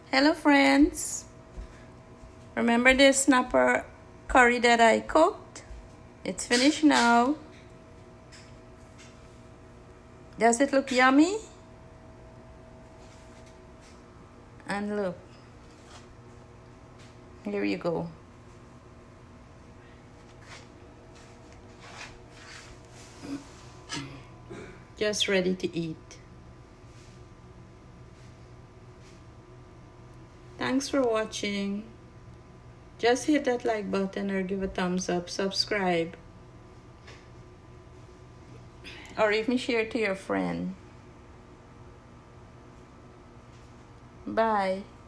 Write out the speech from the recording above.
Hello friends, remember this snapper curry that I cooked? It's finished now. Does it look yummy? And look, here you go. Just ready to eat. Thanks for watching. Just hit that like button or give a thumbs up, subscribe, or even share to your friend. Bye.